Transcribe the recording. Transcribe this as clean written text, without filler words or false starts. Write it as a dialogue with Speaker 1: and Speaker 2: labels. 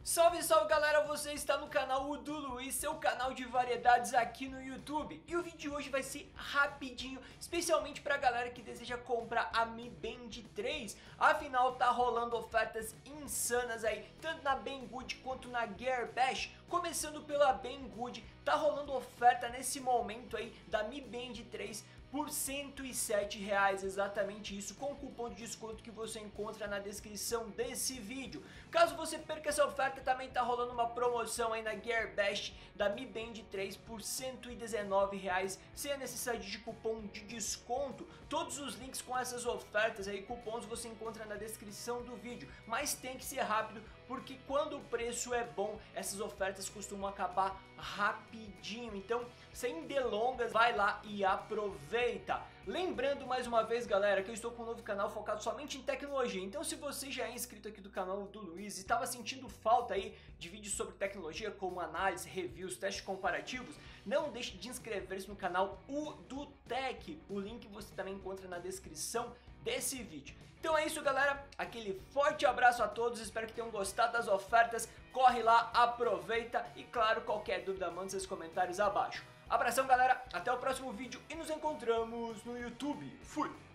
Speaker 1: Salve, salve galera, você está no canal do Luiz, seu canal de variedades aqui no YouTube. E o vídeo de hoje vai ser rapidinho, especialmi pra galera que deseja comprar a Mi Band 3. Afinal tá rolando ofertas insanas aí, tanto na Banggood quanto na Gearbest. Começando pela Banggood, tá rolando oferta nesse momento aí da Mi Band 3 por R$107, exatamente isso, com o cupom de desconto que você encontra na descrição desse vídeo. Caso você perca essa oferta, também tá rolando uma promoção aí na Gearbest da Mi Band 3 por R$119, sem a necessidade de cupom de desconto. Todos os links com essas ofertas aí, cupons, você encontra na descrição do vídeo, mas tem que ser rápido, porque quando o preço é bom, essas ofertas costumam acabar rapidinho. Então, sem delongas, vai lá e aproveita. Lembrando mais uma vez, galera, que eu estou com um novo canal focado somente em tecnologia. Então, se você já é inscrito aqui do canal do Luiz e estava sentindo falta aí de vídeos sobre tecnologia, como análise, reviews, testes comparativos, não deixe de inscrever-se no canal do Tech. O link você também encontra na descrição desse vídeo. Então é isso, galera, aquele forte abraço a todos, espero que tenham gostado das ofertas, corre lá, aproveita e claro, qualquer dúvida manda seus comentários abaixo. Abração, galera, até o próximo vídeo e nos encontramos no YouTube. Fui!